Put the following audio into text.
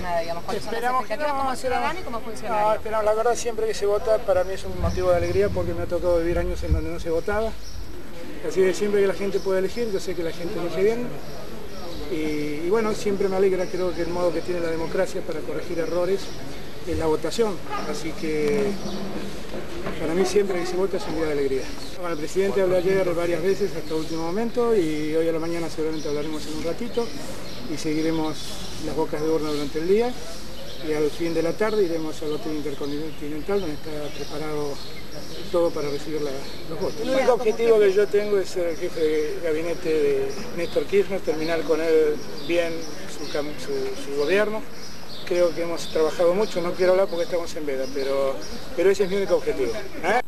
jornada, digamos? ¿Cuáles son las Esperamos expectativas como ciudadano y como funcionario? No, esperamos. La verdad, siempre que se vota, para mí es un motivo de alegría porque me ha tocado vivir años en donde no se votaba. Así que siempre que la gente puede elegir, yo sé que la gente elige bien. Y bueno, siempre me alegra, creo que el modo que tiene la democracia para corregir errores es la votación. Así que para mí siempre que se vota es un día de alegría. Bueno, el presidente habló ayer varias veces hasta el último momento y hoy a la mañana seguramente hablaremos en un ratito y seguiremos las bocas de urna durante el día y al fin de la tarde iremos al Hotel Intercontinental donde está preparado todo para recibir los votos. El único objetivo que yo tengo es ser el jefe de gabinete de Néstor Kirchner, terminar con él bien su gobierno. Creo que hemos trabajado mucho, no quiero hablar porque estamos en veda, pero ese es mi único objetivo.